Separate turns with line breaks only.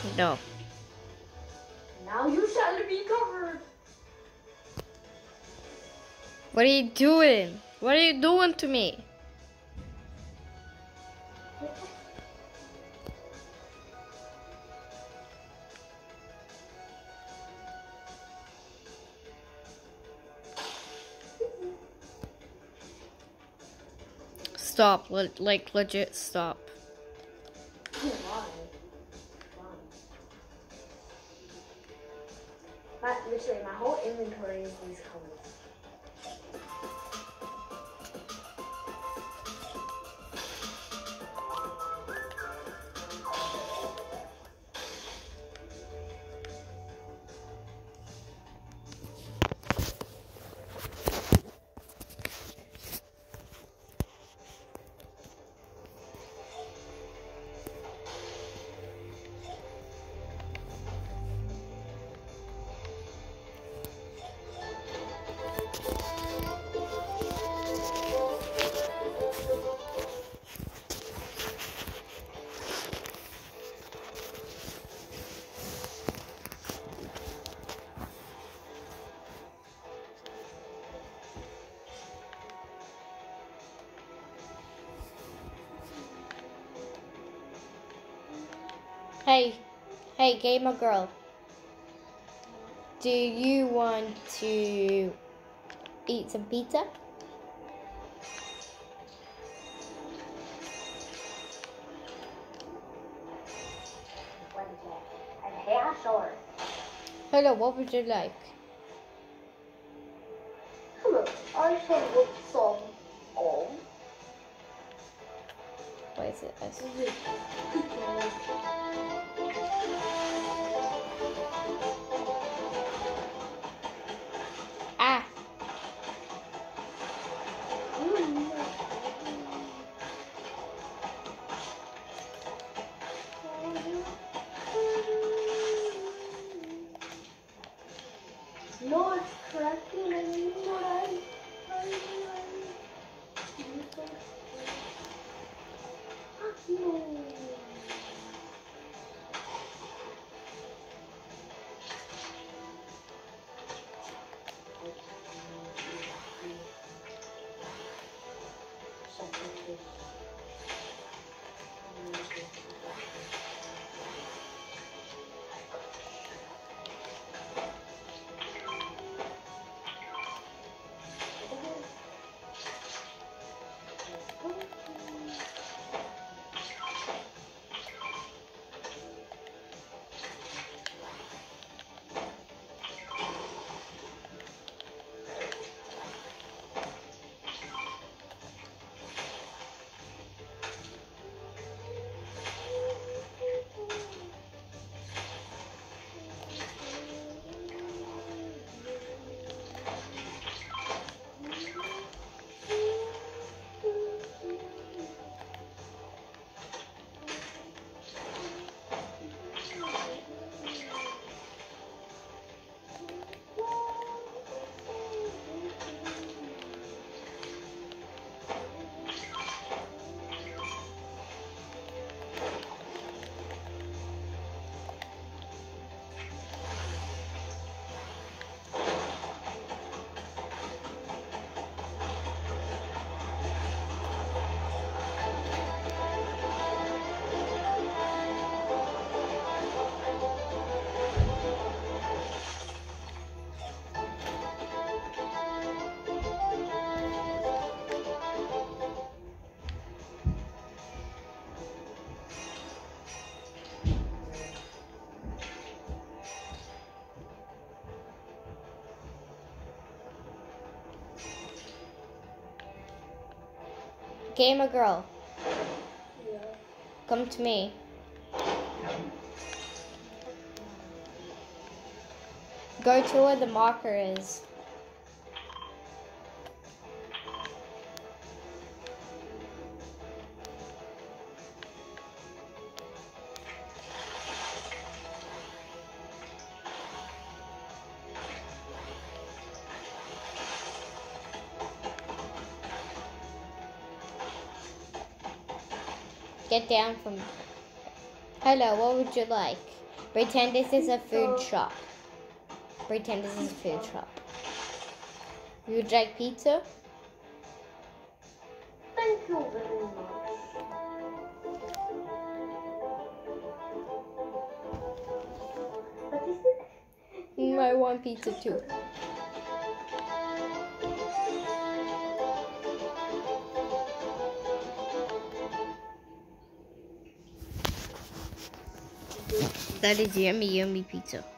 No.
Now you shall be covered.
What are you doing? What are you doing to me? Stop. Like, legit stop.
Literally, my whole inventory is these colors.
Hey, gamer girl. Do you want to eat some pizza? Hello, what would you like?
Hello, I shall look some of.
What is it? Ah!
No, it's cracking. I mean, no.
Gamer girl,
Yeah.
come to me. Go to where the marker is. Get down from. Hello, what would you like? Pretend this is a food shop. Pretend this is a food shop. You would like pizza?
Thank you very much. What is it?
I want pizza too. That is yummy, yummy pizza.